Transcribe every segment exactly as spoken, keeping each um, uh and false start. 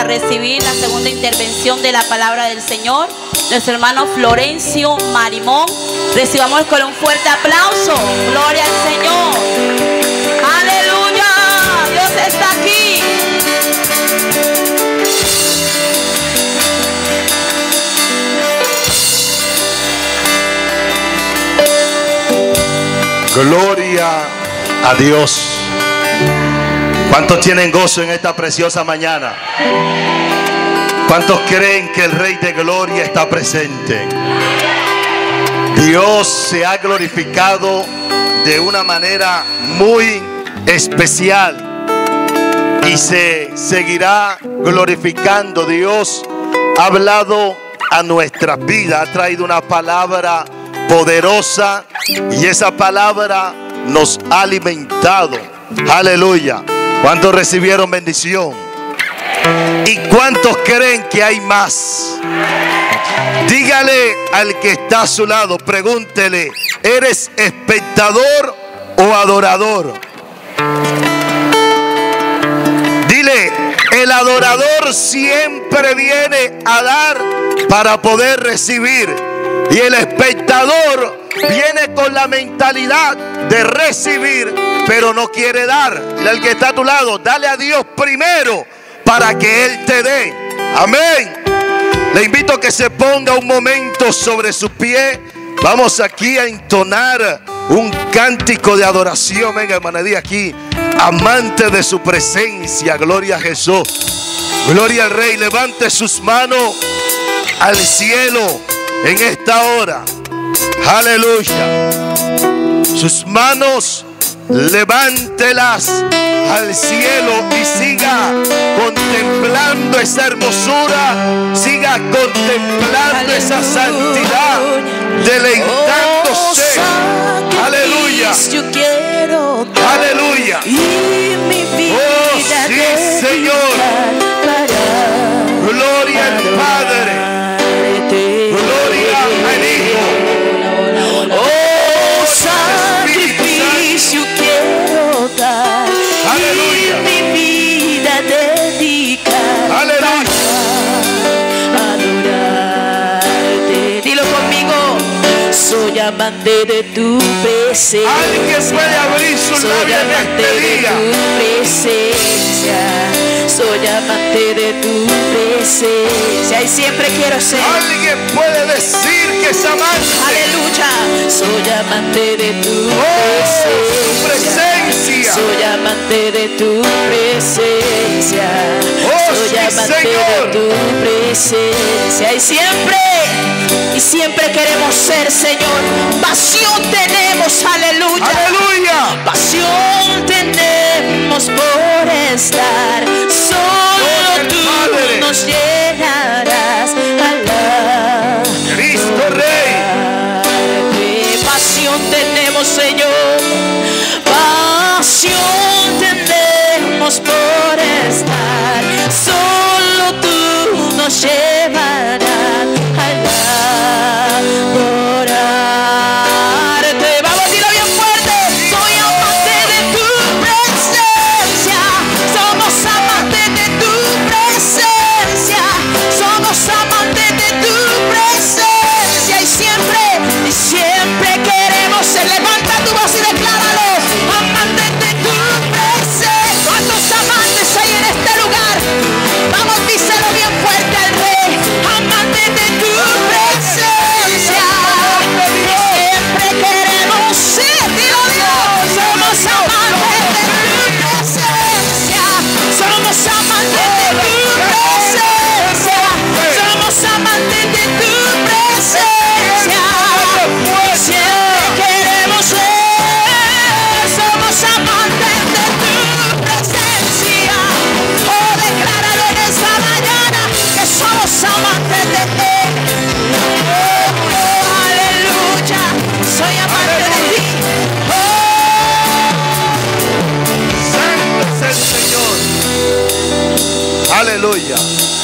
recibir la segunda intervención de la palabra del Señor, nuestro hermano Florencio Marimón. Recibamos con un fuerte aplauso. Gloria al Señor. Aleluya. Dios está aquí. Gloria a Dios. ¿Cuántos tienen gozo en esta preciosa mañana? ¿Cuántos creen que el Rey de Gloria está presente? Dios se ha glorificado de una manera muy especial y se seguirá glorificando. Dios ha hablado a nuestras vidas, ha traído una palabra poderosa y esa palabra nos ha alimentado. Aleluya. ¿Cuántos recibieron bendición? ¿Y cuántos creen que hay más? Dígale al que está a su lado, pregúntele, ¿eres espectador o adorador? Dile, el adorador siempre viene a dar para poder recibir. Y el espectador viene con la mentalidad de recibir, pero no quiere dar. Dile al que está a tu lado, dale a Dios primero para que Él te dé. Amén. Le invito a que se ponga un momento sobre su pie. Vamos aquí a entonar un cántico de adoración. Venga, hermana, di aquí, amante de su presencia. Gloria a Jesús. Gloria al Rey. Levante sus manos al cielo en esta hora. Aleluya. Sus manos levántelas al cielo y siga contemplando esa hermosura, siga contemplando esa santidad, deleitándose. Aleluya. Aleluya. Oh, sí, Señor. Gloria al Padre. Gloria al Hijo. Oh, sacrificio quiero dar. Aleluya. Y mi vida dedicar. Aleluya. Adorarte. Dilo conmigo. Soy amante de tu presencia. Alguien puede abrir su Soy labio en amante este de día. tu presencia. Soy amante de tu presencia. Y siempre quiero ser. Alguien puede decir que es amante. Aleluya. Soy amante de tu Oh, presencia. Soy amante de tu presencia. Oh, Soy sí, amante Señor. de tu presencia. Y siempre, y siempre queremos ser, Señor. Pasión tenemos, aleluya. Aleluya. Pasión tenemos por estar. Solo el tú Padre. nos llenarás. Alá. Cristo Rey. Qué pasión tenemos, Señor. Pasión tenemos por estar. Solo tú nos llevarás a adorarte. Vamos a decirlo bien fuerte. Soy amante de tu presencia. Somos amantes de tu presencia. Somos amantes de tu presencia. Y siempre, y siempre queremos ser. Levanta tu voz y decláralo. Amantes de tu presencia. ¿Cuántos amantes hay en este lugar? Vamos, díselo bien fuerte al Rey. Amantes de tu presencia. Siempre queremos ser. Dilo, Dios. Somos amantes de tu presencia. Somos amantes de tu presencia. Somos amantes de tu presencia. Siempre queremos ser. Somos amantes de tu presencia. Oh, decláralo en esta mañana que somos amantes de ti. Oh, oh, aleluya. Soy amante de ti. Oh. Santo es el Señor. Aleluya.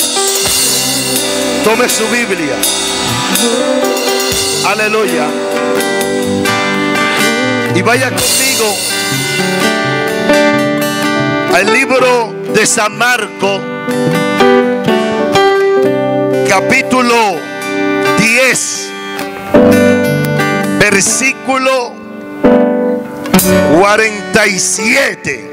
Tome su Biblia. Aleluya. Y vaya conmigo al libro de San Marcos, capítulo diez, versículo cuarenta y siete.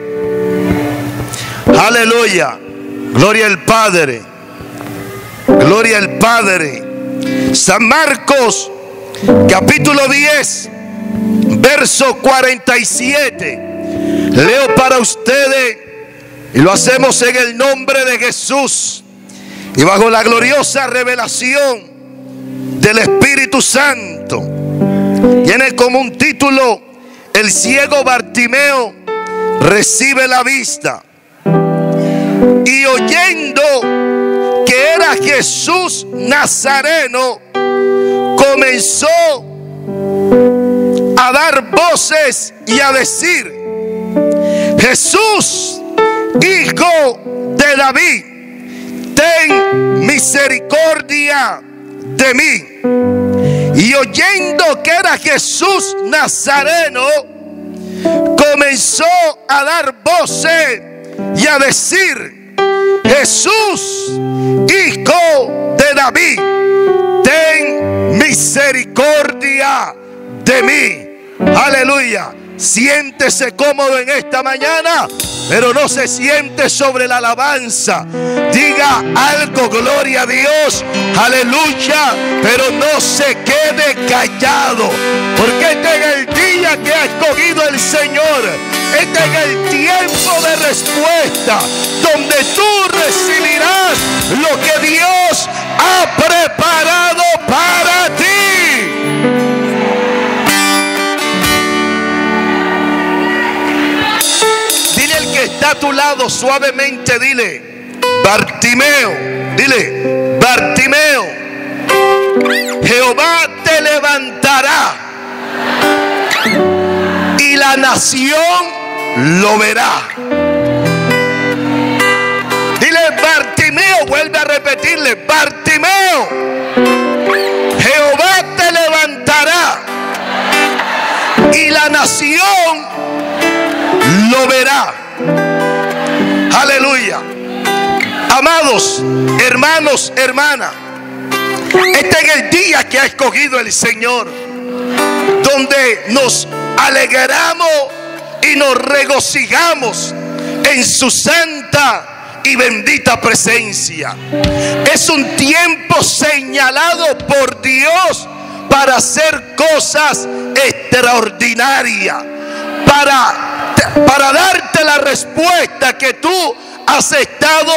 Aleluya. Gloria al Padre. Gloria al Padre. San Marcos capítulo diez, verso cuarenta y siete. Leo para ustedes y lo hacemos en el nombre de Jesús y bajo la gloriosa revelación del Espíritu Santo. Tiene como un título: el ciego Bartimeo recibe la vista. Y oyendo que era Jesús Nazareno, comenzó a dar voces y a decir: Jesús, Hijo de David, ten misericordia de mí. Y oyendo que era Jesús Nazareno, comenzó a dar voces y a decir: Jesús, Hijo de David, ten misericordia de mí. Aleluya. Siéntese cómodo en esta mañana, pero no se siente sobre la alabanza. Diga algo, gloria a Dios, aleluya, pero no se quede callado, porque este es el día que ha escogido el Señor. Este es el tiempo de respuesta, donde tú recibirás lo que Dios ha preparado para ti. Está a tu lado suavemente, dile: Bartimeo, dile: Bartimeo, Jehová te levantará y la nación lo verá. Dile: Bartimeo, vuelve a repetirle: Bartimeo, Jehová te levantará y la nación lo verá. Aleluya. Amados hermanos, hermanas, este es el día que ha escogido el Señor, donde nos alegramos y nos regocijamos en su santa y bendita presencia. Es un tiempo señalado por Dios para hacer cosas extraordinarias, para para darte la respuesta que tú has estado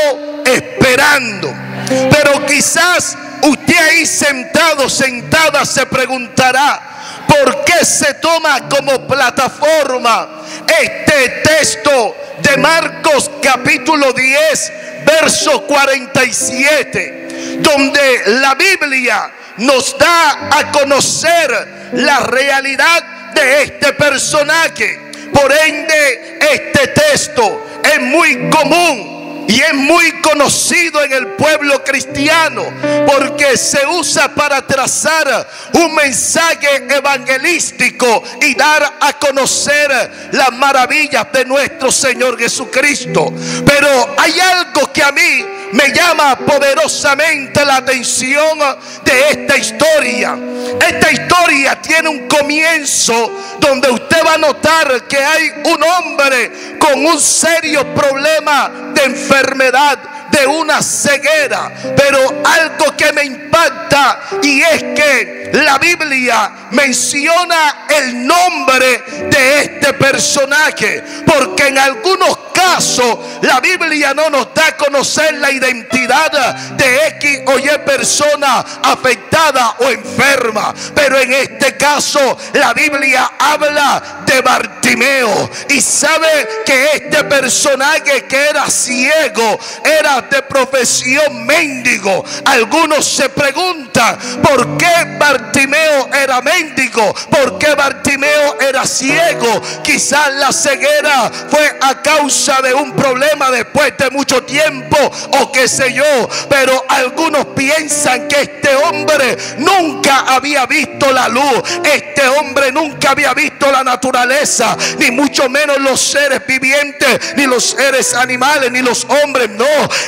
esperando. Pero quizás usted ahí sentado, sentada, se preguntará: ¿por qué se toma como plataforma este texto de Marcos capítulo diez, verso cuarenta y siete, donde la Biblia nos da a conocer la realidad de este personaje? Por ende, este texto es muy común y es muy conocido en el pueblo cristiano, porque se usa para trazar un mensaje evangelístico y dar a conocer las maravillas de nuestro Señor Jesucristo. Pero hay algo que a mí me llama poderosamente la atención de esta historia. Esta historia tiene un comienzo donde usted va a notar que hay un hombre con un serio problema de enfermedad, de una ceguera. Pero algo que me impacta, y es que la Biblia menciona el nombre de este personaje, porque en algunos casos la Biblia no nos da a conocer la identidad de X o Y persona afectada o enferma, pero en este caso la Biblia habla de Bartimeo. Y sabe que este personaje, que era ciego, era de profesión mendigo. Algunos se preguntan: ¿por qué Bartimeo era mendigo? ¿Por qué Bartimeo era ciego? Quizás la ceguera fue a causa de un problema después de mucho tiempo, o qué sé yo. Pero algunos piensan que este hombre nunca había visto la luz. Este hombre nunca había visto la naturaleza, ni mucho menos los seres vivientes, ni los seres animales, ni los hombres. No,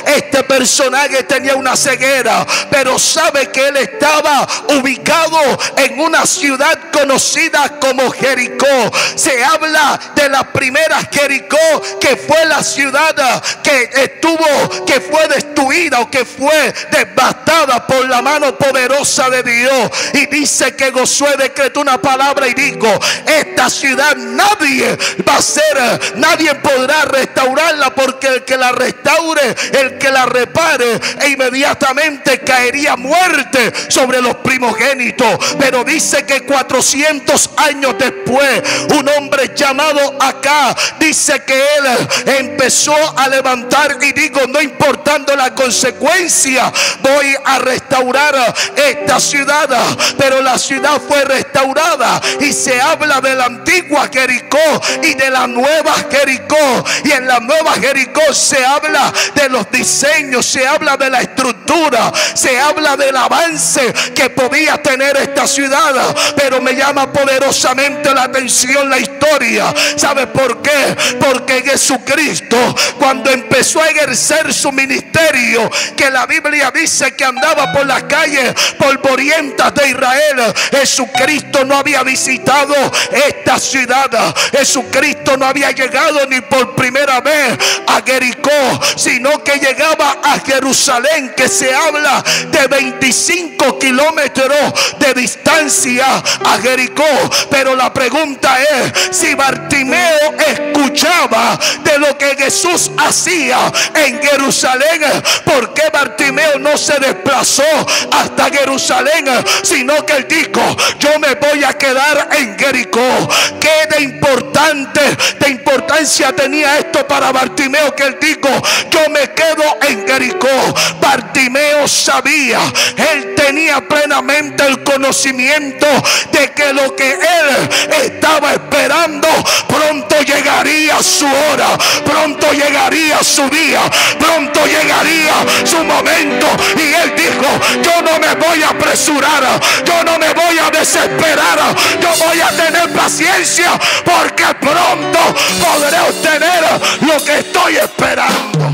este personaje tenía una ceguera, pero sabe que él estaba ubicado en una ciudad conocida como Jericó. Se habla de la primera Jericó, que fue la ciudad que estuvo, que fue destruida o que fue devastada por la mano poderosa de Dios. Y dice que Josué decretó una palabra y dijo: esta ciudad nadie va a ser, nadie podrá restaurarla, porque el que la restaure, el que la repare, e inmediatamente caería muerte sobre los primogénitos. Pero dice que cuatrocientos años después, un hombre llamado Acá, dice que él empezó a levantar y dijo: no importando la consecuencia, voy a restaurar esta ciudad. Pero la ciudad fue restaurada, y se habla de la antigua Jericó y de la nueva Jericó. Y en la nueva Jericó se habla de los diseños, se habla de la estructura, se habla del avance que podía tener esta ciudad. Pero me llama poderosamente la atención la historia. ¿Sabe por qué? Porque Jesucristo, cuando empezó a ejercer su ministerio, que la Biblia dice que andaba por las calles polvorientas de Israel, Jesucristo no había visitado esta ciudad. Jesucristo no había llegado ni por primera vez a Jericó, sino que llegaba a Jerusalén, que se habla de veinticinco kilómetros de distancia a Jericó. Pero la pregunta es si Bartimeo escuchaba de lo que Jesús hacía en Jerusalén. ¿Por qué Bartimeo no se desplazó hasta Jerusalén, sino que él dijo: yo me voy a quedar en Jericó? ¿Qué de importante, de importancia tenía esto para Bartimeo, que él dijo: yo me quedo en Jericó? Bartimeo sabía, él tenía plenamente el conocimiento de que lo que él estaba esperando pronto llegaría su hora, pronto llegaría su día, pronto llegaría su momento. Y él dijo: yo no me voy a apresurar, yo no me voy a desesperar, yo voy a tener paciencia, porque pronto podré obtener lo que estoy esperando.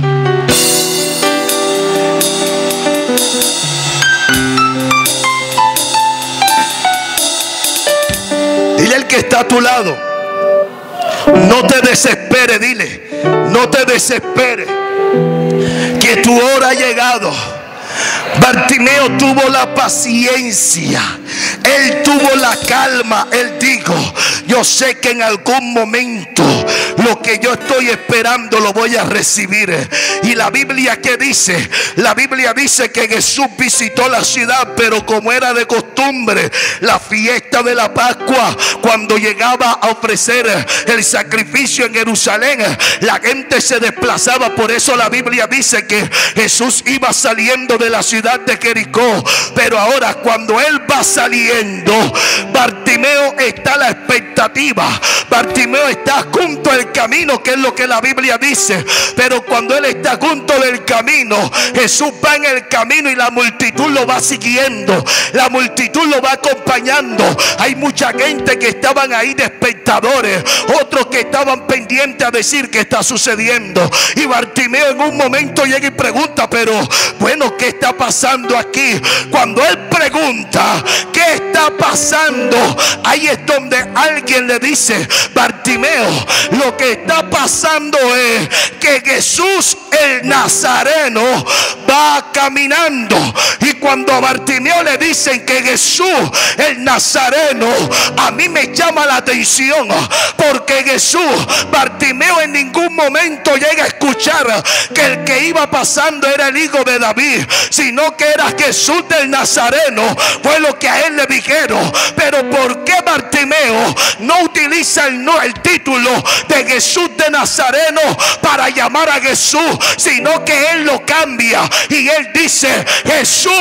Dile al que está a tu lado: no te desespere. Dile: no te desespere, que tu hora ha llegado. Bartimeo tuvo la paciencia, él tuvo la calma. Él dijo: yo sé que en algún momento lo que yo estoy esperando lo voy a recibir. Y la Biblia, ¿qué dice? La Biblia dice que Jesús visitó la ciudad, pero como era de costumbre, la fiesta de la Pascua, cuando llegaba a ofrecer el sacrificio en Jerusalén, la gente se desplazaba. Por eso la Biblia dice que Jesús iba saliendo de la ciudad de Jericó. Pero ahora, cuando él va saliendo, Bartimeo está a la expectativa. Bartimeo está junto al camino, que es lo que la Biblia dice. Pero cuando él está junto del camino, Jesús va en el camino y la multitud lo va siguiendo, la multitud lo va acompañando. Hay mucha gente que estaban ahí de espectadores, otros que estaban pendientes a decir qué está sucediendo. Y Bartimeo en un momento llega y pregunta: pero bueno, ¿qué está pasando aquí? Cuando él pregunta ¿qué está pasando?, ahí es donde alguien le dice: Bartimeo, lo que está pasando es que Jesús el Nazareno va caminando. Y cuando a Bartimeo le dicen que Jesús el Nazareno, a mí me llama la atención, porque Jesús, Bartimeo en ningún momento llega a escuchar que el que iba pasando era el hijo de David, sino que era Jesús del Nazareno. Fue lo que a él le dijeron. Pero ¿por qué Bartimeo no utiliza el, no, el título de Jesús de Nazareno para llamar a Jesús, sino que él lo cambia y él dice: Jesús,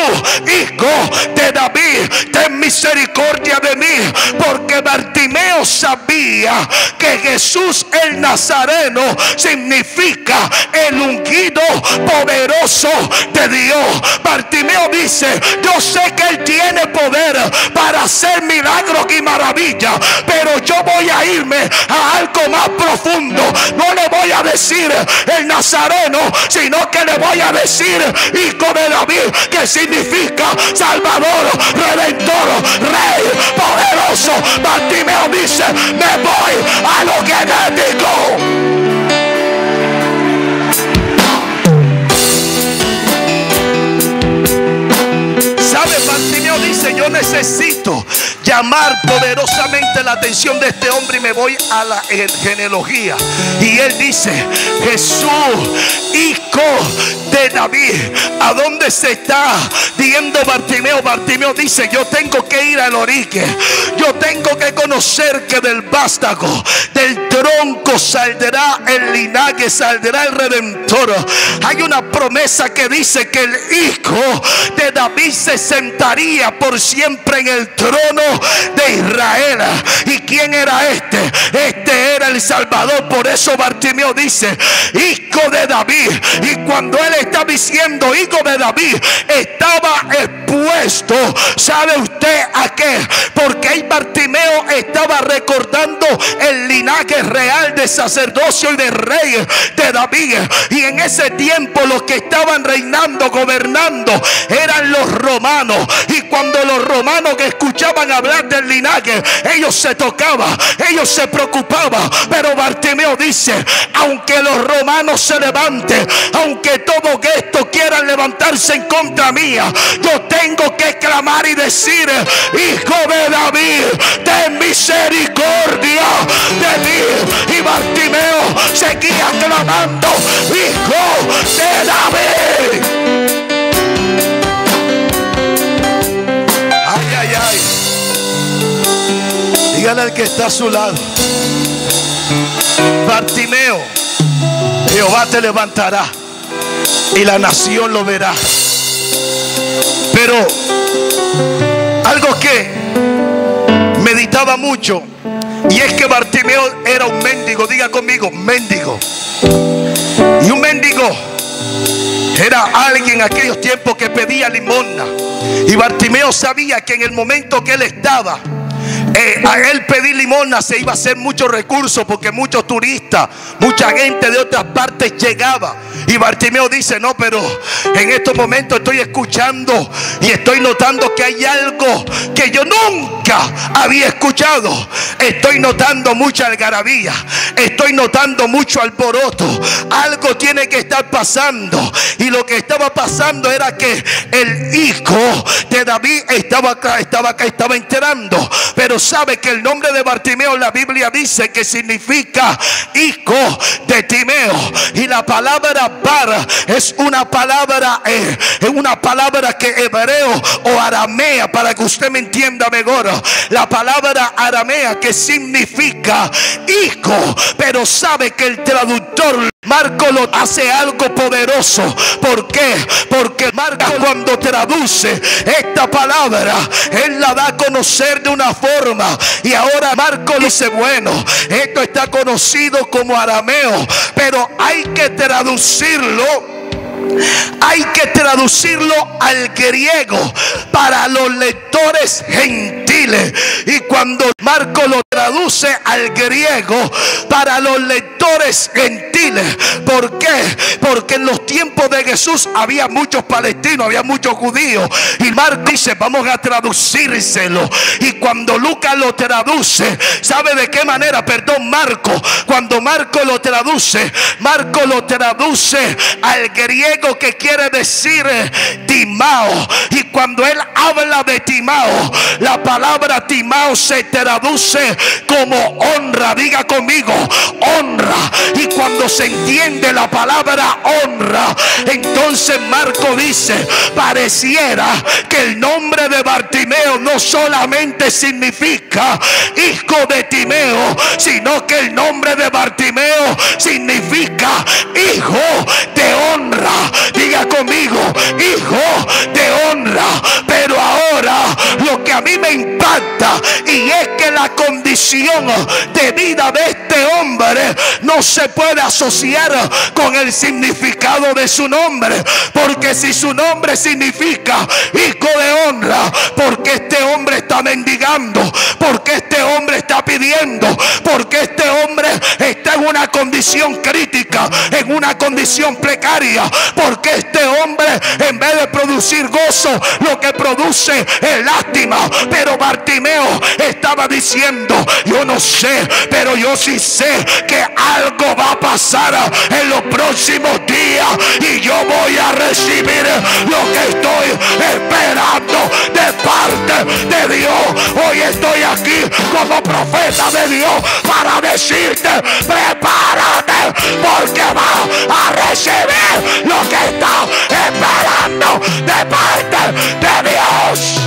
hijo de David, ten misericordia de mí? Porque Bartimeo sabía que Jesús el Nazareno significa el ungido poderoso de Dios. Bartimeo dice: yo sé que él tiene poder para hacer milagros y maravillas, pero yo voy a irme a algo más profundo. No le voy a decir el Nazareno, sino que le voy a decir hijo de David, que significa Salvador, Redentor, Rey, poderoso. Bartimeo dice: me voy a lo genético. Bartimeo dice: yo necesito llamar poderosamente la atención de este hombre y me voy a la genealogía. Y él dice: Jesús, hijo de David. ¿A dónde se está viendo Bartimeo? Bartimeo dice: yo tengo que ir al origen. Yo tengo que conocer que del vástago, del tronco saldrá el linaje, saldrá el Redentor. Hay una promesa que dice que el hijo de David se sentaría por siempre en el trono de Israel. ¿Y quién era este? Este era el Salvador. Por eso Bartimeo dice: hijo de David. Y cuando él está diciendo hijo de David, estaba expuesto, ¿sabe usted a qué? Porque ahí Bartimeo estaba recordando el linaje real de sacerdocio y de rey de David. Y en ese tiempo los que estaban reinando, gobernando, eran los romanos. Y cuando los romanos que escuchaban hablar del linaje, ellos se tocaban, ellos se preocupaban. Pero Bartimeo dice: aunque los romanos se levanten, aunque todo esto quieran levantarse en contra mía, yo tengo que clamar y decir: hijo de David, ten misericordia de mí. Y Bartimeo seguía clamando: hijo de David. Ay, ay, ay. Dígale al que está a su lado: Bartimeo, Jehová te levantará y la nación lo verá. Pero algo que meditaba mucho, y es que Bartimeo era un mendigo. Diga conmigo: mendigo. Y un mendigo era alguien en aquellos tiempos que pedía limosna. Y Bartimeo sabía que en el momento que él estaba, Eh, a él pedir limosna se iba a hacer muchos recursos, porque muchos turistas, mucha gente de otras partes llegaba. Y Bartimeo dice: no, pero en estos momentos estoy escuchando y estoy notando que hay algo que yo nunca había escuchado. Estoy notando mucha algarabía, estoy notando mucho alboroto. Algo tiene que estar pasando. Y lo que estaba pasando era que el hijo de David estaba acá, estaba acá, estaba enterando. Pero sabe que el nombre de Bartimeo, la Biblia dice que significa hijo de Timeo. Y la palabra bar es una palabra, eh, es una palabra que hebreo o aramea, para que usted me entienda mejor. La palabra aramea que significa hijo. Pero sabe que el traductor Marco lo hace algo poderoso. ¿Por qué? Porque Marco, cuando traduce esta palabra, él la da a conocer de una forma. Y ahora Marco dice: bueno, esto está conocido como arameo, pero hay que traducirlo. Hay que traducirlo al griego para los lectores gentiles. Y cuando Marco lo traduce al griego para los lectores gentiles, ¿por qué? Porque en los tiempos de Jesús había muchos palestinos, había muchos judíos. Y Marco dice: vamos a traducírselo. Y cuando Lucas lo traduce, ¿sabe de qué manera? Perdón, Marco. Cuando Marco lo traduce, Marco lo traduce al griego, que quiere decir Timao. Y cuando él habla de Timao, la palabra Timao se traduce como honra. Diga conmigo: honra. Y cuando se entiende la palabra honra, entonces Marco dice: pareciera que el nombre de Bartimeo no solamente significa hijo de Timeo, sino que el nombre de Bartimeo significa hijo de honra. Diga conmigo: hijo de honra. Pero ahora lo que a mí me impacta Y es que la condición de vida de este hombre no se puede asociar con el significado de su nombre. Porque si su nombre significa hijo de honra, porque este hombre está mendigando, porque este hombre está pidiendo, porque este hombre está en una condición crítica, en una condición precaria, porque este hombre en vez de producir gozo, lo que produce es lástima. Pero Bartimeo estaba diciendo: yo no sé, pero yo sí sé que algo va a pasar en los próximos días y yo voy a recibir lo que estoy esperando de parte de Dios. Hoy estoy aquí como profeta de Dios para decirte: prepárate, porque vas a recibir lo que estás esperando de parte de Dios.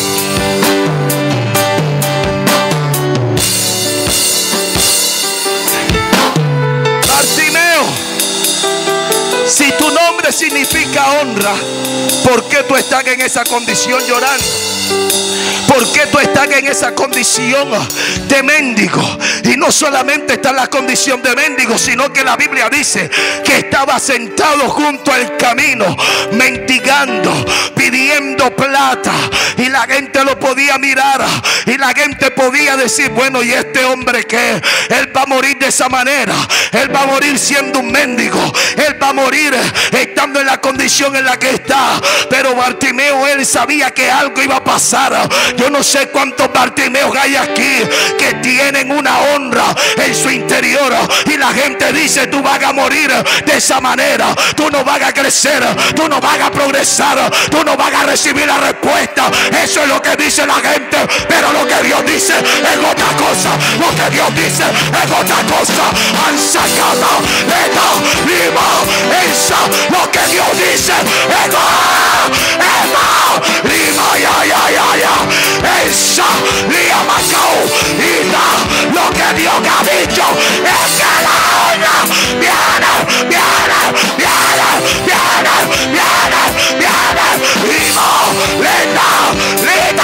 Bartimeo, si tu nombre significa honra, ¿por qué tú estás en esa condición llorando? ¿Por qué tú estás en esa condición de mendigo? Y no solamente está en la condición de mendigo, sino que la Biblia dice que estaba sentado junto al camino, mendigando, pidiendo plata. Y la gente lo podía mirar y la gente podía decir: bueno, ¿y este hombre qué? Él va a morir de esa manera. Él va a morir siendo un mendigo. Él va a morir estando en la condición en la que está. Pero Bartimeo, él sabía que algo iba a pasar. Yo no sé cuántos Bartimeos hay aquí que tienen una honra en su interior y la gente dice: tú vas a morir de esa manera, tú no vas a crecer, tú no vas a progresar, tú no vas a recibir la respuesta. Eso es lo que dice la gente, pero lo que Dios dice es otra cosa. Lo que Dios dice es otra cosa. Han sacado esta lima, esa, lo que Dios dice es más, es más, lima, ya, ya, ya, ya. Esa lima, macao, y da, lo que Dios ha dicho es que la honra viene, viene, viene, viene, viene, viene, lima, linda, linda.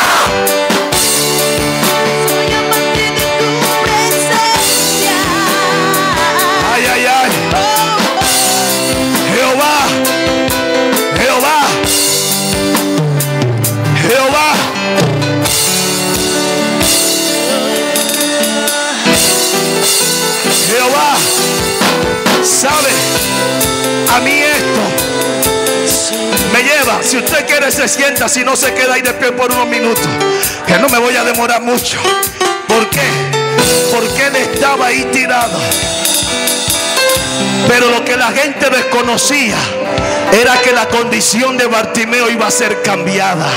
¿Sabe? A mí esto me lleva. Si usted quiere se sienta, si no se queda ahí de pie por unos minutos, que no me voy a demorar mucho. ¿Por qué? Porque él estaba ahí tirado. Pero lo que la gente desconocía era que la condición de Bartimeo iba a ser cambiada.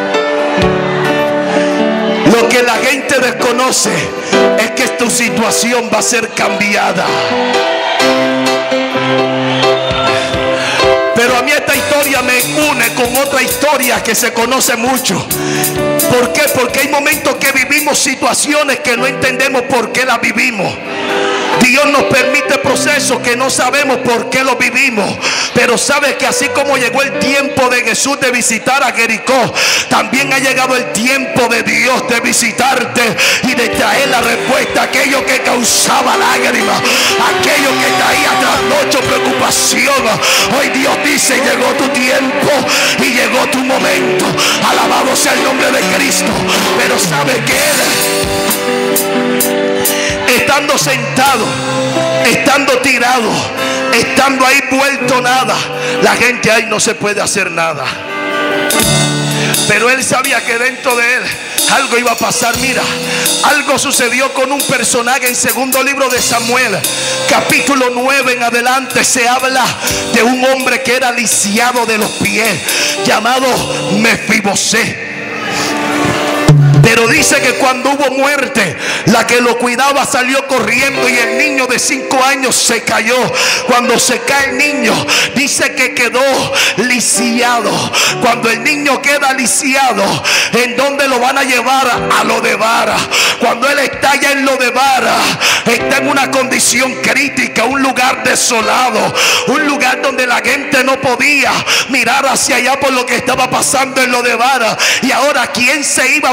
Lo que la gente desconoce es que tu situación va a ser cambiada. Pero a mí esta historia me une con otra historia que se conoce mucho. ¿Por qué? Porque hay momentos que vivimos situaciones que no entendemos por qué las vivimos. Dios nos permite procesos que no sabemos por qué los vivimos. Pero sabes que así como llegó el tiempo de Jesús de visitar a Jericó, también ha llegado el tiempo de Dios de visitarte y de traer la respuesta a aquello que causaba lágrimas, aquello que traía trasnocho, preocupación. Hoy Dios dice: llegó tu tiempo y llegó tu momento. Alabado sea el nombre de Cristo. Pero sabes que Él, estando sentado, estando tirado, estando ahí vuelto nada, la gente ahí no se puede hacer nada. Pero él sabía que dentro de él algo iba a pasar. Mira, algo sucedió con un personaje en segundo libro de Samuel, capítulo nueve en adelante. Se habla de un hombre que era lisiado de los pies, llamado Mefibosé. Pero dice que cuando hubo muerte, la que lo cuidaba salió corriendo y el niño de cinco años se cayó. Cuando se cae el niño, dice que quedó lisiado. Cuando el niño queda lisiado, ¿en dónde lo van a llevar? A Lodebar. Cuando él está allá en Lodebar, está en una condición crítica, un lugar desolado, un lugar donde la gente no podía mirar hacia allá por lo que estaba pasando en Lodebar. Y ahora, ¿quién se iba a prestar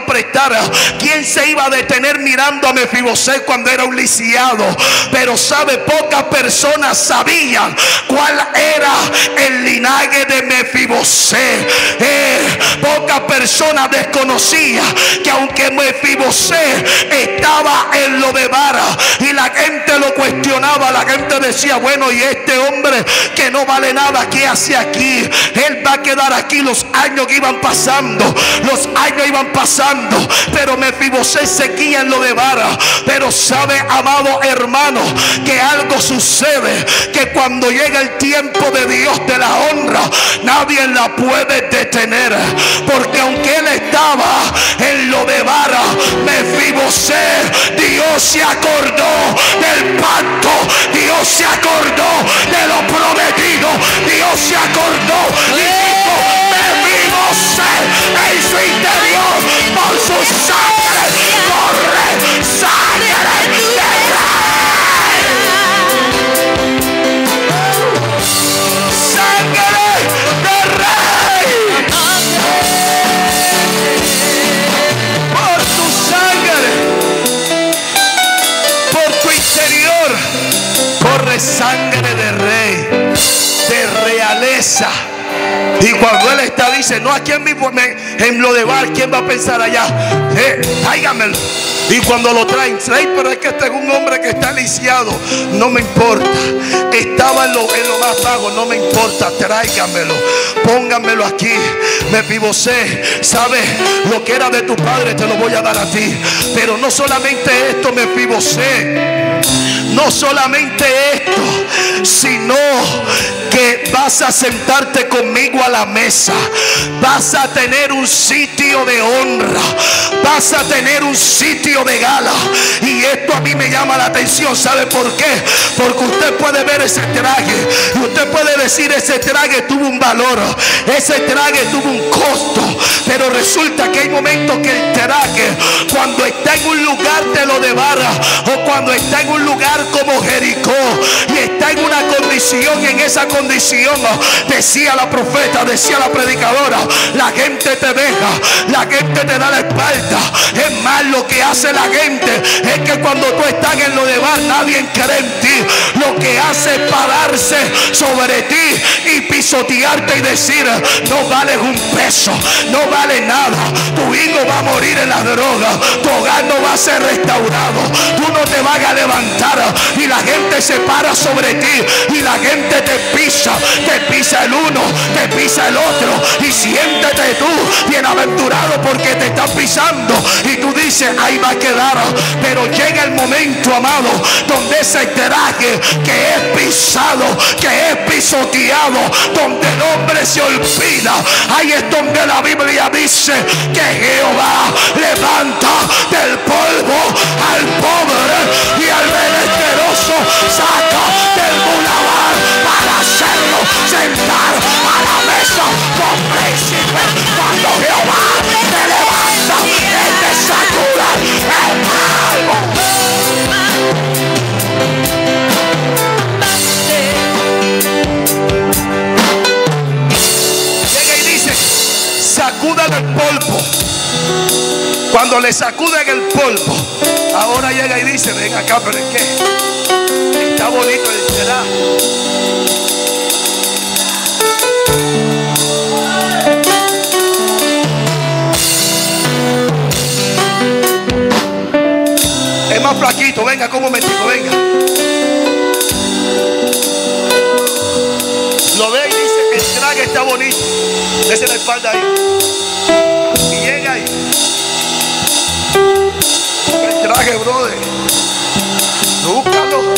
preguntar quién se iba a detener mirando a Mefiboset cuando era un lisiado. Pero sabe, pocas personas sabían cuál era el linaje de Mefiboset. Eh, pocas personas desconocían que aunque Mefiboset estaba en Lodebar y la gente lo cuestionaba, la gente decía, bueno, y este hombre que no vale nada, ¿qué hace aquí? Él va a quedar aquí. Los años que iban pasando, los años iban pasando, pero Mefiboset seguía en Lodebar. Pero sabe, amado hermano, que algo sucede, que cuando llega el tiempo de Dios, de la honra, nadie la puede detener, porque aunque él estaba en Lodebar, Mefiboset, Dios se acordó del pacto, Dios se acordó de lo prometido, Dios se acordó y dijo, Mefiboset, en su interior, por su sangre, corre sangre de rey. Sangre de rey. Por tu sangre, por tu interior, corre sangre de rey, de realeza. Y cuando él está, dice, no, aquí en, mi, en Lodebar, ¿quién va a pensar allá? Eh, tráigamelo. Y cuando lo traen, traen, pero es que este es un hombre que está lisiado. No me importa. Estaba en lo, en lo más bajo, no me importa. Tráigamelo. Pónganmelo aquí. Mefiboset, ¿sabes? Lo que era de tu padre te lo voy a dar a ti. Pero no solamente esto, Mefiboset. No solamente esto, sino que vas a sentarte conmigo a la mesa. Vas a tener un sitio de honra. Vas a tener un sitio de gala. Y esto a mí me llama la atención. ¿Sabe por qué? Porque usted puede ver ese traje y usted puede decir, ese traje tuvo un valor, ese traje tuvo un costo. Pero resulta que hay momentos que el traje, cuando está en un lugar de Lodebar, o cuando está en un lugar como Jericó y está en una condición, y en esa condición decía la profeta, decía la predicadora, la gente te deja, la gente te da la espalda. Es más, lo que hace la gente es que cuando tú estás en Lodebar, nadie cree en ti. Lo que hace es pararse sobre ti y pisotearte y decir, no vales un peso, no vale nada, tu hijo va a morir en las drogas, tu hogar no va a ser restaurado, tú no te vas a levantar. Y la gente se para sobre ti y la gente te pisa, te pisa el uno, te pisa el otro, y siéntete tú bienaventurado porque te están pisando y tú dices, ahí va a quedar. Pero llega el momento, amado, donde ese traje que es pisado, que es pisoteado, donde el hombre se olvida, ahí es donde la Biblia dice que Jehová levanta del polvo al pobre y al menesteroso saca del muladar para hacerlo sentar a la mesa con príncipes. Cuando Jehová te levanta, él te sacuda el polvo. Llega y dice, sacúdale el polvo. Cuando le sacuden el polvo, ahora llega y dice, ven acá, pero es que está bonito el será. Es más flaquito, venga, como momentico, venga. Lo ve y dice, el traje está bonito. Dese la espalda ahí. Y llega ahí. El traje, brother. Búscalo.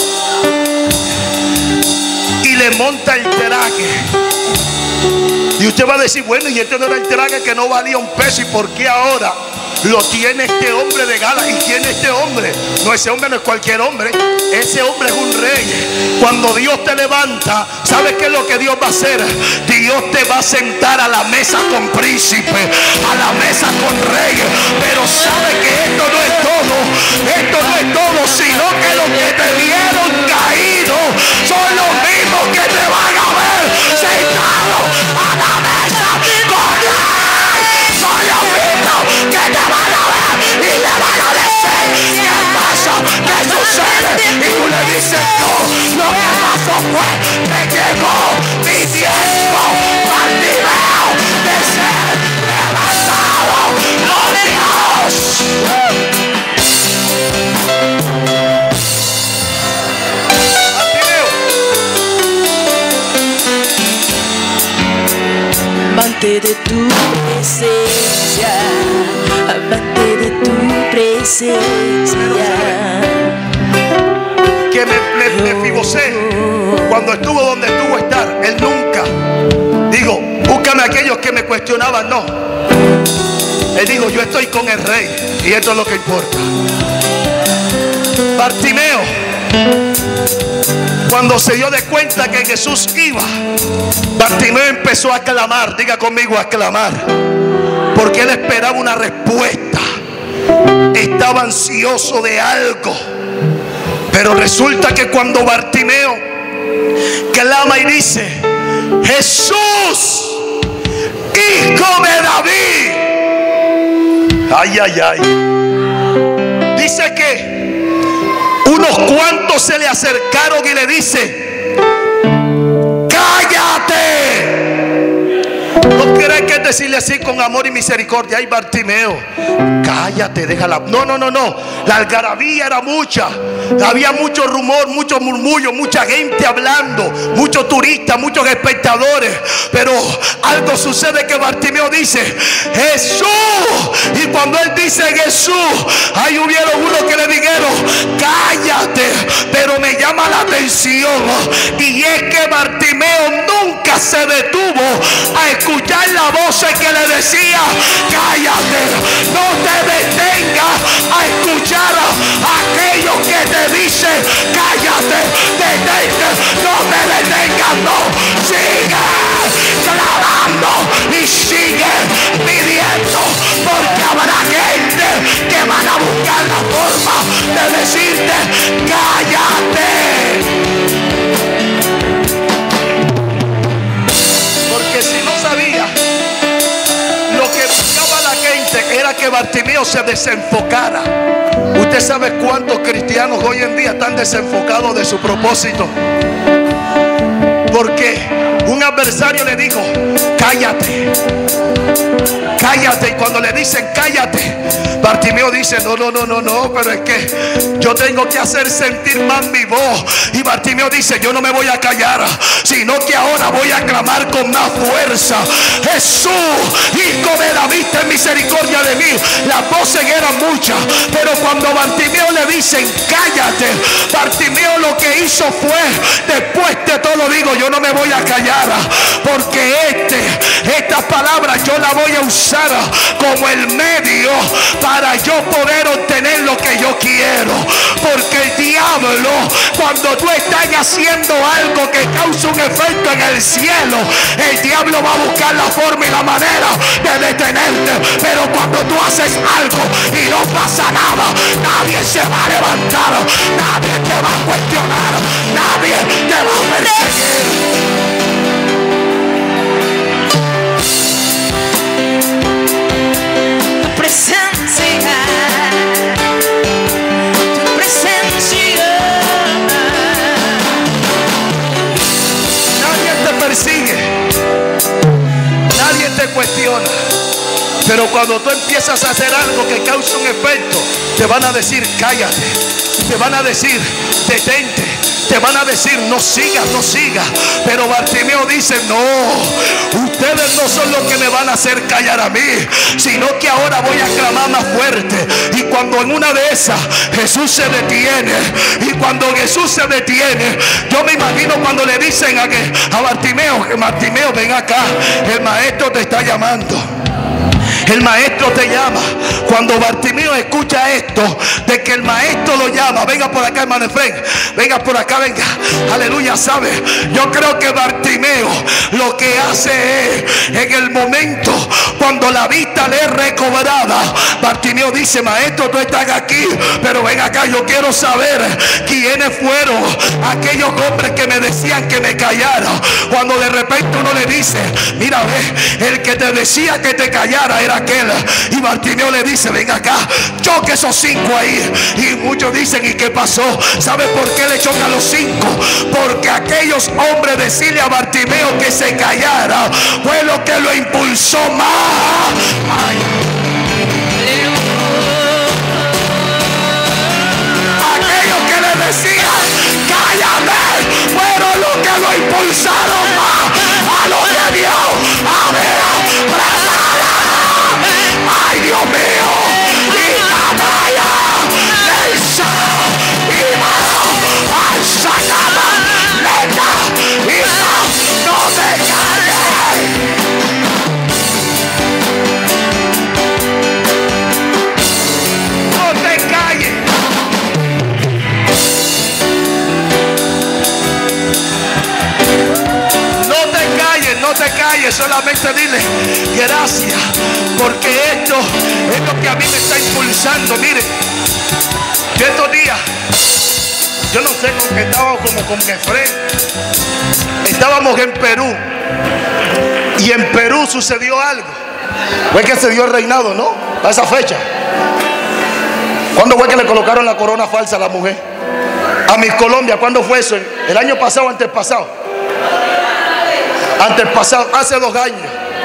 Y le monta el traje. Y usted va a decir, bueno, y este no era el traje que no valía un peso, ¿y por qué ahora lo tiene este hombre de gala? ¿Y quién es este hombre? No, ese hombre no es cualquier hombre. Ese hombre es un rey. Cuando Dios te levanta, ¿sabes qué es lo que Dios va a hacer? Dios te va a sentar a la mesa con príncipes, a la mesa con reyes. Pero sabe que esto no es todo. Esto no es todo, sino que los que te vieron caído son los mismos que te van a ver sentado a la mesa con reyes. Son los mismos que te van a ver Lo que pasó fue que llegó mi tiempo. Bartimeo de ser levantado por Dios. Amante de tu presencia, amante de tu presencia. Que me, me, me Mefibosé, cuando estuvo donde estuvo estar, él nunca digo, búscame a aquellos que me cuestionaban, no. Él dijo, yo estoy con el rey y esto es lo que importa. Bartimeo, cuando se dio de cuenta que Jesús iba, Bartimeo empezó a clamar, diga conmigo, a clamar, porque él esperaba una respuesta, estaba ansioso de algo. Pero resulta que cuando Bartimeo clama y dice, Jesús, hijo de David, ay, ay, ay, dice que unos cuantos se le acercaron y le dice, cállate. ¿No crees que es decirle así con amor y misericordia? Ay, Bartimeo, cállate, déjala. No, no, no, no. La algarabía era mucha. Había mucho rumor, mucho murmullo, mucha gente hablando, muchos turistas, muchos espectadores. Pero algo sucede que Bartimeo dice, Jesús. Y cuando él dice Jesús, ahí hubieron unos que le dijeron, cállate. Pero me llama la atención, y es que Bartimeo nunca se detuvo a escuchar la voz que le decía, cállate. No te detengas a escuchar a aquellos que te dicen, cállate, detente. No te detengas, no. Sigue clamando y sigue pidiendo, porque habrá gente que van a buscar la forma de decirte, cállate. Porque si no sabía, lo que buscaba la gente era que Bartimeo se desenfocara. Usted sabe cuántos cristianos hoy en día están desenfocados de su propósito, porque un adversario le dijo, cállate, cállate. Y cuando le dicen cállate, Bartimeo dice, no, no, no, no, no, pero es que yo tengo que hacer sentir más mi voz. Y Bartimeo dice, yo no me voy a callar, sino que ahora voy a clamar con más fuerza, Jesús, hijo de David, ten misericordia de mí. Las voces eran muchas, pero cuando Bartimeo le dicen cállate, Bartimeo lo que hizo fue, después de todo digo, yo no me voy a callar, porque este, estas palabras yo las voy a usar como el medio para yo poder obtener lo que yo quiero. Porque el diablo, cuando tú estás haciendo algo que causa un efecto en el cielo, el diablo va a buscar la forma y la manera de detenerte. Pero cuando tú haces algo y no pasa nada, nadie se va a levantar, nadie te va a cuestionar, nadie te va a perseguir. Tu presencia, tu presencia. Nadie te persigue, nadie te cuestiona. Pero cuando tú empiezas a hacer algo que causa un efecto, te van a decir cállate, te van a decir detente, te van a decir no sigas, no sigas. Pero Bartimeo dice, no, ustedes no son los que me van a hacer callar a mí, sino que ahora voy a clamar más fuerte. Y cuando en una de esas Jesús se detiene, y cuando Jesús se detiene, yo me imagino cuando le dicen a, que, a Bartimeo, Bartimeo, ven acá, el maestro te está llamando. El maestro te llama. Cuando Bartimeo escucha esto, de que el maestro lo llama, venga por acá, hermano Efraín, venga por acá, venga, aleluya. ¿Sabe? Yo creo que Bartimeo lo que hace es, en el momento cuando la vista le es recobrada, Bartimeo dice, maestro, tú estás aquí, pero ven acá, yo quiero saber quiénes fueron aquellos hombres que me decían que me callara. Cuando de repente uno le dice, mira, ve, el que te decía que te callara era aquel. Y Bartimeo le dice: ven acá, choque esos cinco ahí. Y muchos dicen: ¿y qué pasó? ¿Sabe por qué le choca a los cinco? Porque aquellos hombres decirle a Bartimeo que se callara fue lo que lo impulsó más. Ay. Aquellos que le decían: cállate, fueron los que lo impulsaron más a lo de Dios. A ver, prepara. Ay, Dios mío. Y Cataya, Nelsa, y Maro, al Sacama, Leta, y no, no te calles. No te calles. No te calles, no te calles, solamente dile gracias, porque esto es lo que a mí me está impulsando. Mire, yo estos días, yo no sé con qué estábamos, como con Efraín, estábamos en Perú, y en Perú sucedió algo. Fue que se dio el reinado, ¿no? A esa fecha. ¿Cuándo fue que le colocaron la corona falsa a la mujer? A Miss Colombia, ¿cuándo fue eso? ¿El año pasado o antes pasado? Antes pasado, hace dos años.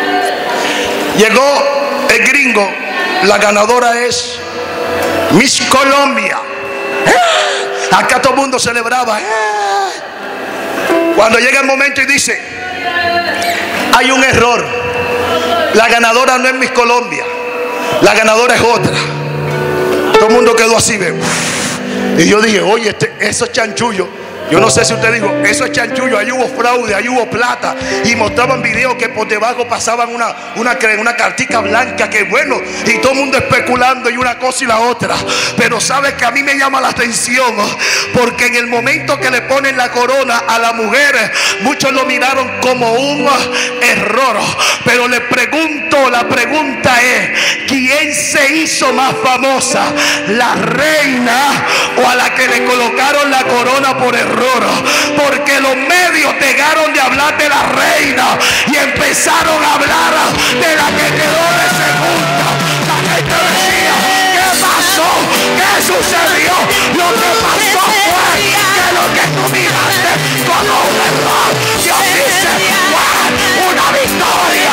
Llegó el gringo, la ganadora es Miss Colombia. ¡Eh! Acá todo el mundo celebraba. ¡Eh! Cuando llega el momento y dice: hay un error, la ganadora no es Miss Colombia, la ganadora es otra. Todo el mundo quedó así, ¿ve? Y yo dije: oye, este, eso es chanchullo. Yo no sé si usted dijo: eso es chanchullo, ahí hubo fraude, ahí hubo plata. Y mostraban videos que por debajo pasaban una, una, una cartica blanca, que bueno, y todo el mundo especulando y una cosa y la otra. Pero sabe que a mí me llama la atención, porque en el momento que le ponen la corona a la mujer, muchos lo miraron como un error. Pero le pregunto, la pregunta es: ¿quién se hizo más famosa? ¿La reina o a la que le colocaron la corona por error? Porque los medios dejaron de hablar de la reina y empezaron a hablar de la que quedó de segunda. La gente decía: ¿qué pasó? ¿Qué sucedió? Lo que pasó fue que lo que tú miraste como un error, Dios dice, fue una victoria.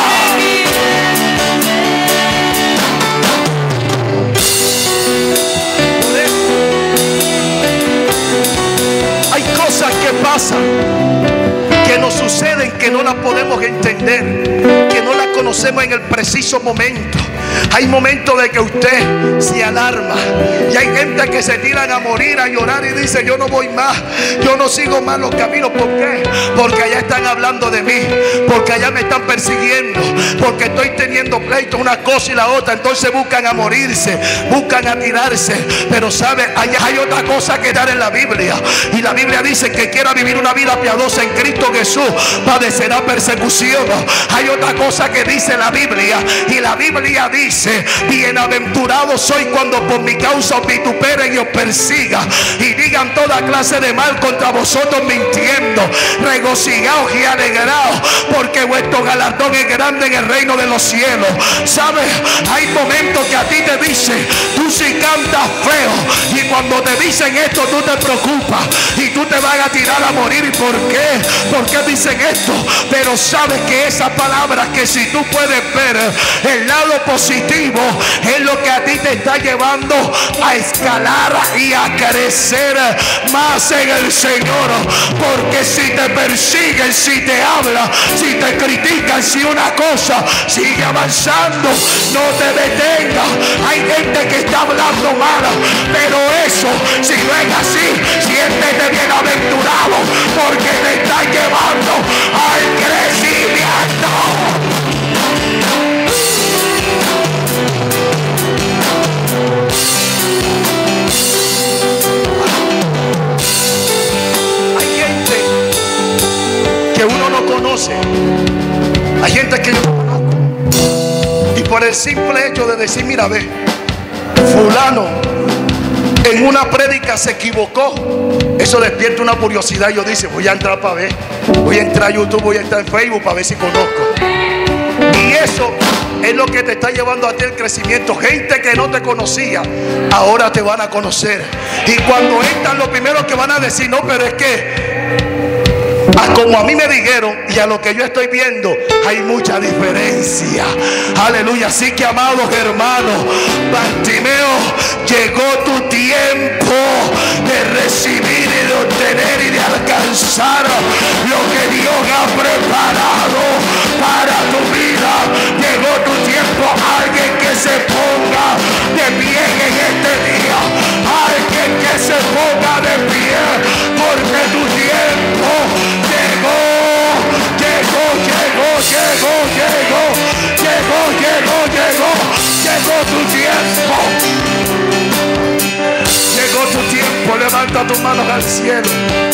Hay cosas que pasan, que nos suceden, que no las podemos entender, que no las conocemos en el preciso momento. Hay momentos de que usted se alarma y hay gente que se tiran a morir, a llorar y dice: yo no voy más, yo no sigo más los caminos. ¿Por qué? Porque allá están hablando de mí, porque allá me están persiguiendo, porque estoy teniendo pleito, una cosa y la otra. Entonces buscan a morirse, buscan a tirarse. Pero sabe, allá hay otra cosa que dar en la Biblia, y la Biblia dice que quiera vivir una vida piadosa en Cristo Jesús padecerá persecución. Hay otra cosa que dice la Biblia, y la Biblia dice: bienaventurado soy cuando por mi causa os vituperen y os persigan y digan toda clase de mal contra vosotros mintiendo. Regocijaos y alegraos, porque vuestro galardón es grande en el reino de los cielos. ¿Sabes? Hay momentos que a ti te dicen: tú sí cantas feo, y cuando te dicen esto tú te preocupas y tú te vas a tirar a morir. ¿Y por qué? ¿Por qué dicen esto? Pero sabes que esas palabras, que si tú puedes ver el lado positivo, es lo que a ti te está llevando a escalar y a crecer más en el Señor. Porque si te persiguen, si te hablan, si te critican, si una cosa, sigue avanzando, no te detengas. Hay gente que está hablando mal, pero eso, si no es así, siéntete bienaventurado, porque te está llevando al crecimiento. Hay gente que uno no conoce, hay gente que yo no conozco, y por el simple hecho de decir: mira, ve, fulano en una prédica se equivocó, eso despierta una curiosidad. Yo dice: voy a entrar para ver, voy a entrar a YouTube, voy a entrar en Facebook para ver si conozco. Y eso es lo que te está llevando a ti el crecimiento. Gente que no te conocía, ahora te van a conocer. Y cuando entran, lo primero que van a decir: no, pero es que a como a mí me dijeron y a lo que yo estoy viendo, hay mucha diferencia. Aleluya. Así que, amados hermanos, Bartimeo, llegó tu tiempo de recibir y de obtener y de alcanzar lo que Dios ha preparado para tu vida. Llegó tu tiempo. Alguien que se ponga de pie en este día, alguien que se ponga de pie, porque tu tiempo llegó, llegó, llegó, llegó, llegó, llegó, llegó, llegó, llegó tu tiempo. Llegó tu tiempo. Levanta tus manos al cielo.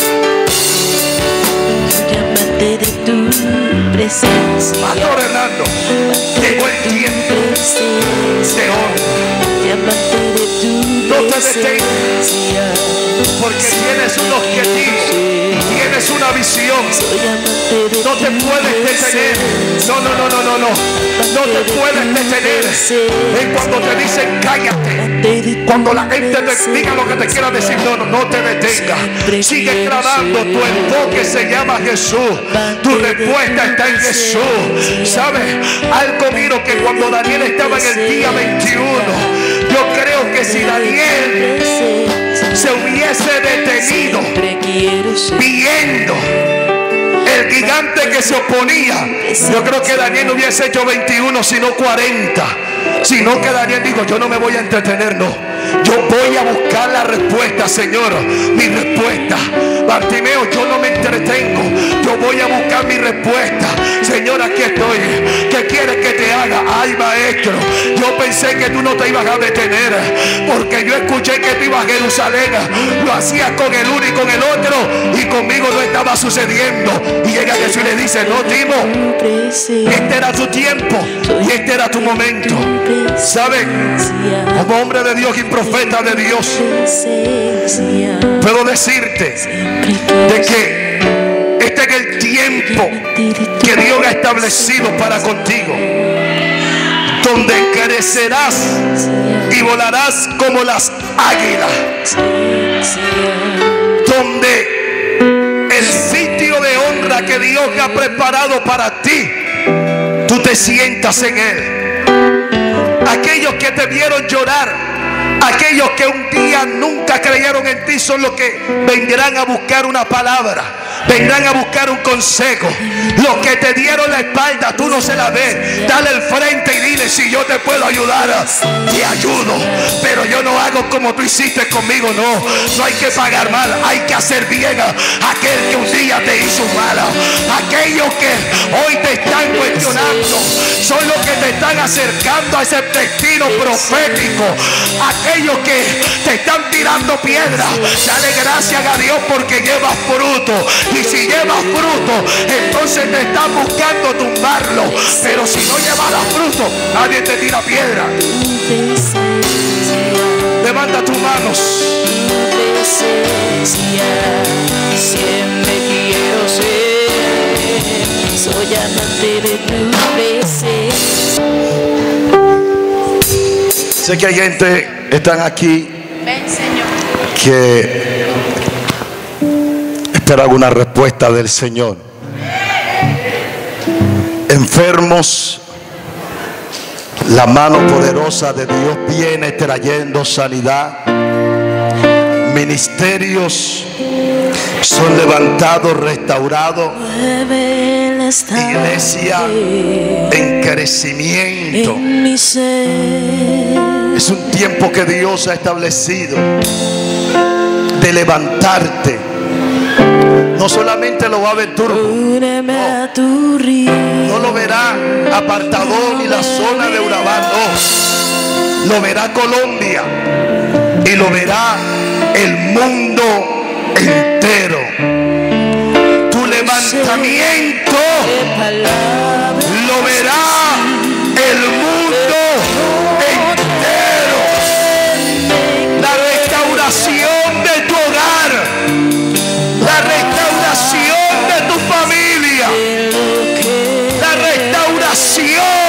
Llámate de tu presencia. Pastor Hernando, llegó el tiempo de hoy. Llámate de tu No te detengas, porque tienes un objetivo, tienes una visión. No te puedes detener. No, no, no, no, no, no. No te puedes detener. Es cuando te dicen cállate, cuando la gente te diga lo que te quiera decir. No, no, no te detengas. Sigue clamando. Tu enfoque se llama Jesús. Tu respuesta está en Jesús. ¿Sabes? Algo miro que cuando Daniel estaba en el día veintiuno, yo creo que si Daniel se hubiese detenido viendo el gigante que se oponía, yo creo que Daniel no hubiese hecho veintiuno sino cuarenta. Sino que Daniel dijo: yo no me voy a entretener, no, yo voy a buscar la respuesta, Señor, mi respuesta. Bartimeo, yo no me entretengo, yo voy a buscar mi respuesta. Señor, aquí estoy. ¿Qué quieres que te haga? Ay, maestro, yo pensé que tú no te ibas a detener, porque yo escuché que tú ibas a Jerusalén, lo hacías con el uno y con el otro, y conmigo no estaba sucediendo. Y llega Jesús y le dice: no, Timo, este era tu tiempo y este era tu momento. ¿Saben? Como hombre de Dios y profeta de Dios, puedo decirte de que este es el tiempo que Dios ha establecido para contigo, donde crecerás y volarás como las águilas, donde el sitio de honra que Dios ha preparado para ti, tú te sientas en él. Aquellos que te vieron llorar, aquellos que un día nunca creyeron en ti, son los que vendrán a buscar una palabra, vendrán a buscar un consejo. Los que te dieron la espalda, tú no se la ves, dale el frente y dile: si yo te puedo ayudar, te ayudo, pero yo no hago como tú hiciste conmigo. No, no hay que pagar mal, hay que hacer bien a aquel que un día te hizo mal. Aquellos que hoy te están cuestionando son los que te están acercando a ese destino profético. Aquellos que te están tirando piedras, dale gracias a Dios porque llevas fruto. Y si llevas fruto, entonces te están buscando tumbarlo. Pero si no llevas fruto, nadie te tira piedra. Levanta tus manos. Siempre quiero ser, soy amante de tu presencia. Sé que hay gente, están aquí, Ven, Señor, que esperan una respuesta del Señor. Enfermos, la mano poderosa de Dios viene trayendo sanidad. Ministerios son levantados, restaurados. Iglesia en crecimiento. Es un tiempo que Dios ha establecido de levantarte. No solamente lo va a ver Turbo, no, no lo verá Apartador ni la zona de Urabá, no. Lo verá Colombia y lo verá el mundo entero. Tu levantamiento lo verá el mundo entero. La restauración de tu hogar, la restauración de tu familia, la restauración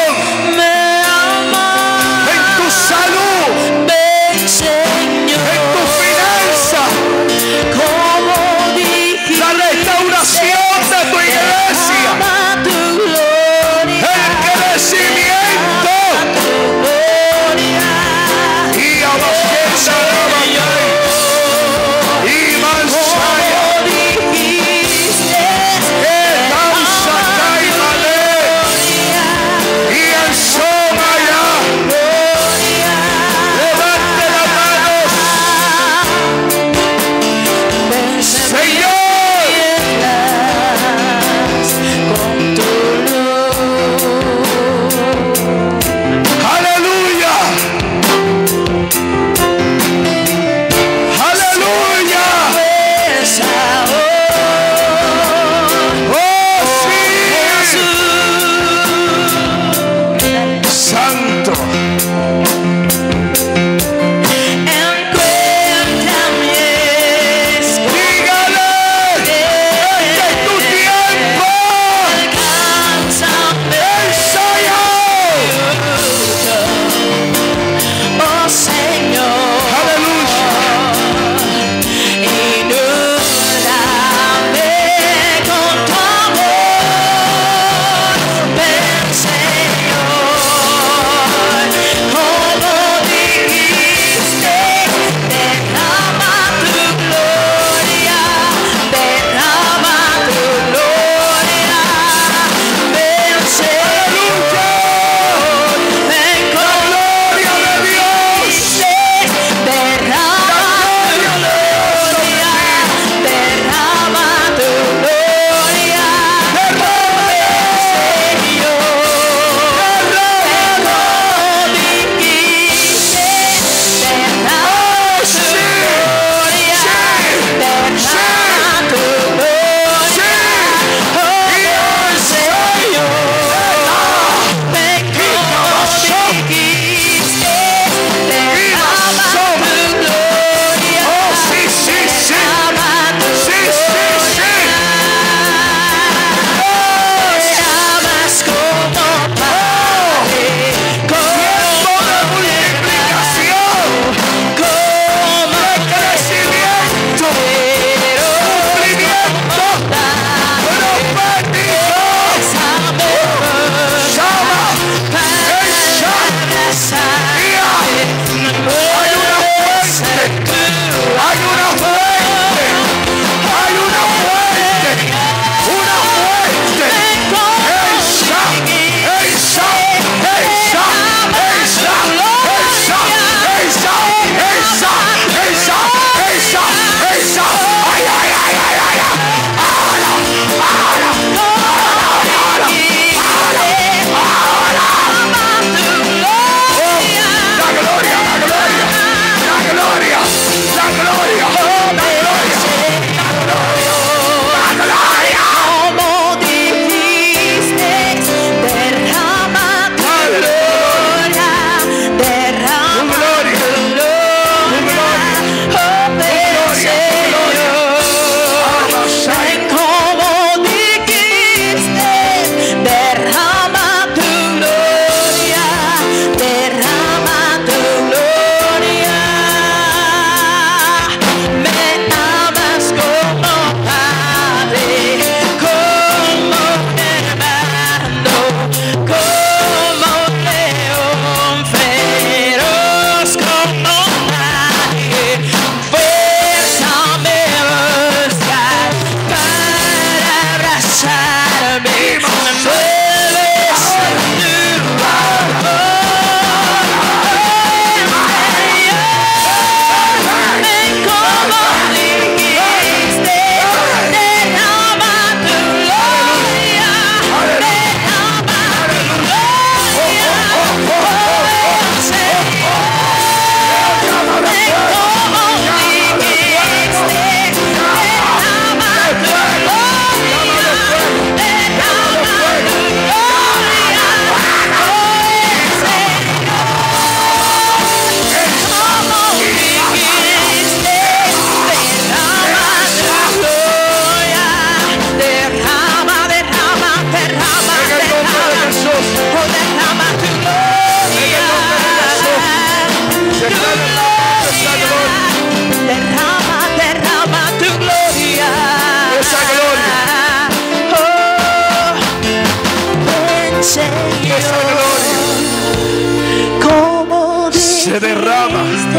se derrama.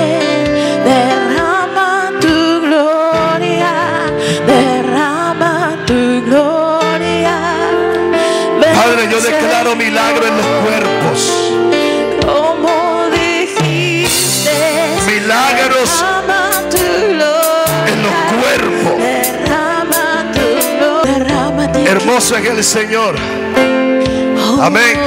Derrama tu gloria, derrama tu gloria. Padre, yo declaro milagro en los cuerpos. Como dijiste, Milagros derrama tu gloria, en los cuerpos. derrama tu gloria, derrámate. Hermoso es el Señor. Amén.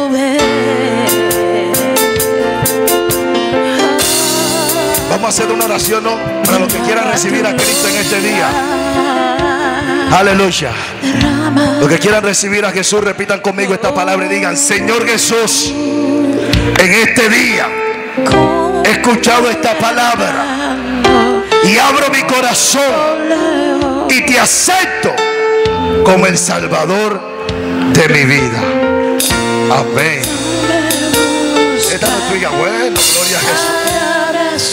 Vamos a hacer una oración, ¿no? Para los que quieran recibir a Cristo en este día. Aleluya. Los que quieran recibir a Jesús, repitan conmigo esta palabra y digan: Señor Jesús, en este día he escuchado esta palabra y abro mi corazón y te acepto como el Salvador de mi vida. Amén. Esta es tuya. Bueno, gloria a Jesús.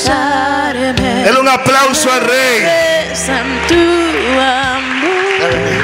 Denle un aplauso al Rey.